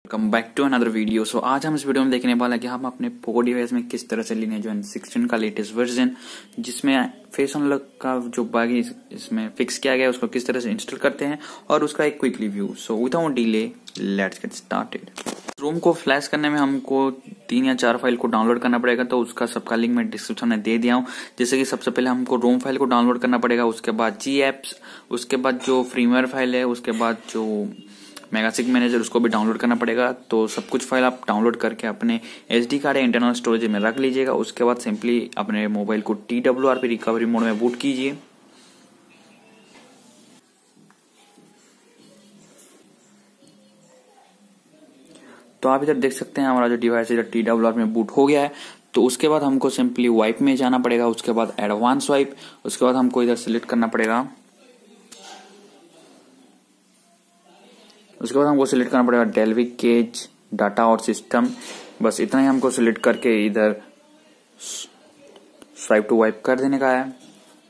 Welcome back to another video. So आज हम इस वीडियो में देखने वाले हैं कि हम अपने पोको डिवाइस में किस तरह से Lineage जो 16 का लेटेस्ट वर्जन जिसमें फेस अनलॉक का जो बग इसमें फिक्स किया गया है उसको किस तरह से इंस्टॉल करते हैं और उसका एक quick review. So without delay let's get started. ROM को फ्लैश करने में हमको 3 या 4 फाइल को डाउनलोड करना पड़ेगा, तो उसका सबका लिंक मैं डिस्क्रिप्शन में दे दिया हूँ। जैसे कि सबसे पहले हमको रोम फाइल को डाउनलोड करना पड़ेगा, उसके बाद जी एप्स, उसके बाद जो फ्रीवेयर फाइल है, उसके बाद जो मेगासिक मैनेजर उसको भी डाउनलोड करना पड़ेगा। तो सब कुछ फाइल आप डाउनलोड करके अपने एसडी कार्ड या इंटरनल स्टोरेज में रख लीजिएगा। उसके बाद सिंपली अपने मोबाइल को TWRP रिकवरी मोड में बूट कीजिए। तो आप इधर देख सकते हैं हमारा जो डिवाइस इधर TWRP में बूट हो गया है। तो उसके बाद हमको सिंपली वाइप में जाना पड़ेगा, उसके बाद एडवांस वाइप, उसके बाद हमको इधर सिलेक्ट करना पड़ेगा, उसके बाद हमको सिलेक्ट करना पड़ेगा डेल्विक केज डाटा और सिस्टम। बस इतना ही हमको सिलेक्ट करके इधर स्वाइप टू वाइप कर देने का है।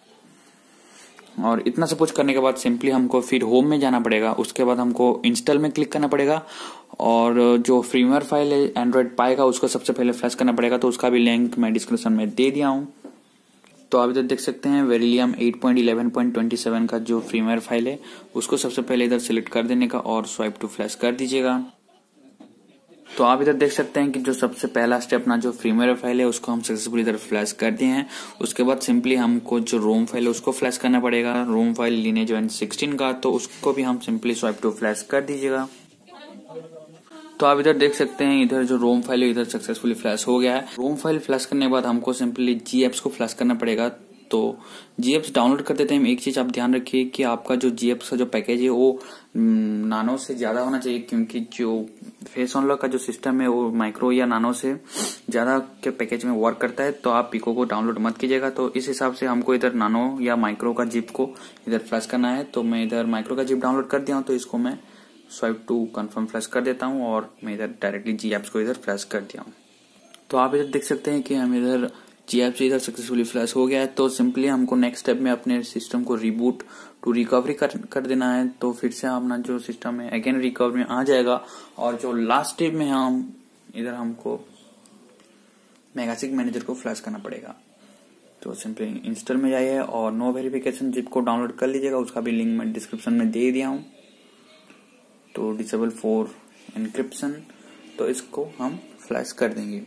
और इतना सब कुछ करने के बाद सिंपली हमको फिर होम में जाना पड़ेगा, उसके बाद हमको इंस्टॉल में क्लिक करना पड़ेगा और जो फ्रीवेयर फाइल है एंड्रॉइड पाएगा उसको सबसे पहले फ्लैश करना पड़ेगा। तो उसका भी लिंक मैं डिस्क्रिप्शन में दे दिया हूँ। तो आप इधर देख सकते हैं वेरिलियम 8.11.27 का जो फ्रीवेयर फाइल है उसको सबसे पहले इधर सिलेक्ट कर देने का और स्वाइप टू फ्लैश कर दीजिएगा। तो आप इधर देख सकते हैं कि जो सबसे पहला स्टेप अपना जो फ्रीवेयर फाइल है उसको हम सक्सेसफुली इधर फ्लैश कर दिए हैं। उसके बाद सिंपली हमको जो रोम फाइल है उसको फ्लैश करना पड़ेगा, रोम फाइल Lineage 16 का, तो उसको भी हम सिंपली स्वाइप टू फ्लैश कर दीजिएगा। तो आप इधर देख सकते हैं इधर जो रोम फाइल है इधर सक्सेसफुली फ्लैश हो गया है। रोम फाइल फ्लैश करने के बाद हमको सिंपली जी एप्स को फ्लैश करना पड़ेगा। तो जी एप्स डाउनलोड करते टाइम एक चीज आप ध्यान रखिए कि आपका जो जी एप्स का जो पैकेज है वो नानो से ज्यादा होना चाहिए, क्योंकि जो फेस अनलॉक का जो सिस्टम है वो माइक्रो या नानो से ज्यादा के पैकेज में वर्क करता है। तो आप पिको को डाउनलोड मत कीजिएगा। तो इस हिसाब से हमको इधर नानो या माइक्रो का जिप को इधर फ्लैश करना है। तो मैं इधर माइक्रो का जिप डाउनलोड कर दिया हूँ, तो इसको मैं स्वाइप टू कंफर्म फ्लैश कर देता हूं और मैं इधर डायरेक्टली जी एप्स को इधर फ्लैश कर दिया हूं। तो आप इधर देख सकते हैं कि हम इधर जी एप्स इधर सक्सेसफुली फ्लैश हो गया है। तो सिंपली हमको नेक्स्ट स्टेप में अपने सिस्टम को रिबूट टू रिकवरी कर देना है। तो फिर से अपना जो सिस्टम है अगेन रिकवरी में आ जाएगा और जो लास्ट स्टेप में हम इधर हमको मेगासिक मैनेजर को फ्लैश करना पड़ेगा। तो सिंपली इंस्टॉल में जाइए और नो वेरिफिकेशन जिप को डाउनलोड कर लीजिएगा, उसका भी लिंक मैं डिस्क्रिप्शन में दे दिया हूँ। तो डिसेबल फॉर एनक्रिप्शन, तो इसको हम फ्लैश कर देंगे।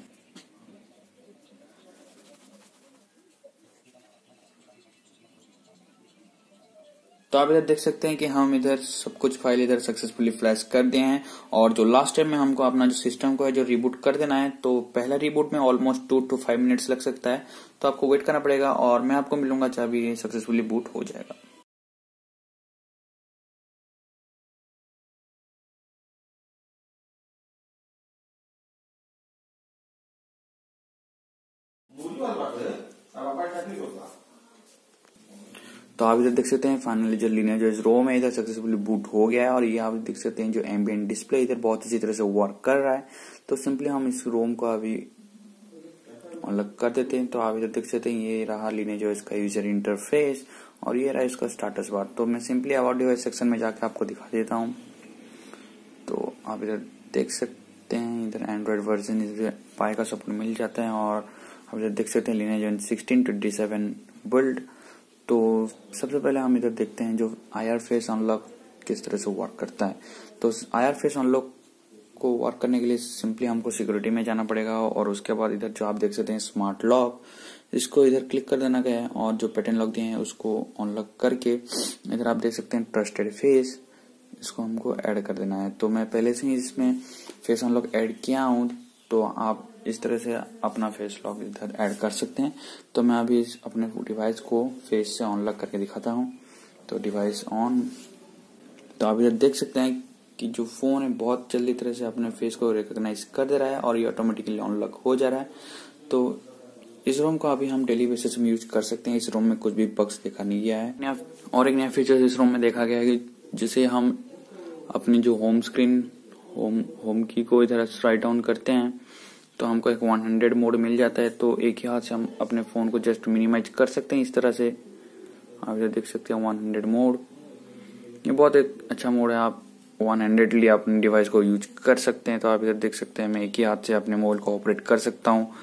तो आप इधर देख सकते हैं कि हम इधर सब कुछ फाइल इधर सक्सेसफुली फ्लैश कर दिए हैं। और जो लास्ट स्टेप में हमको अपना जो सिस्टम को है जो रिबूट कर देना है, तो पहला रिबूट में ऑलमोस्ट 2 to 5 मिनट्स लग सकता है। तो आपको वेट करना पड़ेगा और मैं आपको मिलूंगा जब ये सक्सेसफुली बूट हो जाएगा। तो आप इधर देख सकते हैं फाइनली जो Lineage रोम है इधर सक्सेसफुली बूट हो गया है। और ये आप देख सकते हैं जो एम्बिएंट डिस्प्ले इधर बहुत अच्छी तरह से वर्क कर रहा है। तो सिंपली हम इस रोम को अभी अलग कर देते हैं। तो आप इधर देख सकते हैं ये रहा Lineage का यूजर इंटरफेस और ये रहा इसका स्टाटस बार। तो मैं सिंपली अबाउट डिवाइस सेक्शन में जाकर आपको दिखा देता हूँ। तो आप इधर देख सकते हैं इधर एंड्रॉइड वर्जन इधर पाई का सपोर्ट मिल जाता है। और आप इधर देख सकते हैं Lineage 1627 बिल्ड। तो सबसे पहले हम इधर देखते हैं जो IR फेस अनलॉक किस तरह से वर्क करता है। तो IR फेस अनलॉक को वर्क करने के लिए सिंपली हमको सिक्योरिटी में जाना पड़ेगा और उसके बाद इधर जो आप देख सकते हैं स्मार्ट लॉक, इसको इधर क्लिक कर देना गया है और जो पैटर्न लॉक दिए हैं उसको अनलॉक करके इधर आप देख सकते हैं ट्रस्टेड फेस, इसको हमको ऐड कर देना है। तो मैं पहले से ही इसमें फेस अनलॉक ऐड किया हूँ, तो आप इस तरह से अपना फेस लॉक इधर ऐड कर सकते हैं। तो मैं अभी अपने डिवाइस को फेस से अनलॉक करके दिखाता हूँ। तो डिवाइस ऑन, तो आप इधर देख सकते हैं कि जो फोन है बहुत जल्दी तरह से अपने फेस को रिकॉग्नाइज कर दे रहा है और ये ऑटोमेटिकली अनलॉक हो जा रहा है। तो इस रोम को अभी हम डेली बेसिस में यूज कर सकते हैं। इस रोम में कुछ भी बग्स देखा नहीं गया है। और एक नया फीचर इस रोम में देखा गया है कि जिसे हम अपनी जो होम स्क्रीन होम की को इधर राइट डाउन करते हैं तो हमको एक 100 मोड मिल जाता है। तो एक ही हाथ से हम अपने फोन को जस्ट मिनिमाइज कर सकते हैं इस तरह से। आप इधर देख सकते हैं 100 मोड, ये बहुत एक अच्छा मोड है। आप वन हैंडेडली अपने डिवाइस को यूज कर सकते हैं। तो आप इधर देख सकते हैं मैं एक ही हाथ से अपने मोबाइल को ऑपरेट कर सकता हूँ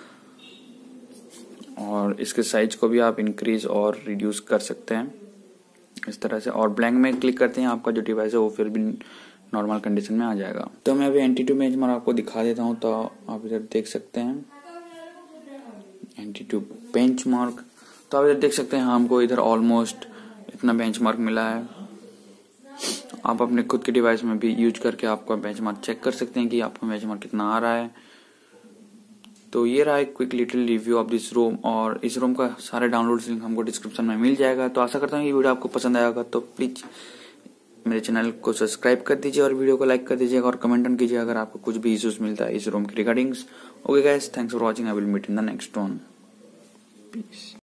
और इसके साइज को भी आप इंक्रीज और रिड्यूस कर सकते हैं इस तरह से। और ब्लैंक में क्लिक करते हैं आपका जो डिवाइस है वो फिर भी नॉर्मल कंडीशन में आ जाएगा। तो मैं अभी Antutu बेंचमार्क आपको दिखा देता हूँ। तो आप इधर देख सकते हैं Antutu बेंचमार्क। तो आप इधर देख सकते हैं हमको इधर ऑलमोस्ट इतना बेंचमार्क मिला है। आप अपने खुद के डिवाइस में भी यूज करके आपका बेंचमार्क चेक कर सकते हैं कि आपका बेंचमार्क कितना आ रहा है। तो ये रहा एक quick little review of this ROM, और इस रोम का सारे डाउनलोड लिंक हमको डिस्क्रिप्शन में मिल जाएगा। तो आशा करता हूँ ये वीडियो आपको पसंद आएगा। तो प्लीज मेरे चैनल को सब्सक्राइब कर दीजिए और वीडियो को लाइक कर दीजिएगा और कमेंट ऑन कीजिए अगर आपको कुछ भी इश्यूज मिलता है इस रोम के regardings. Okay guys, thanks for watching. I will meet in the next one. Piece.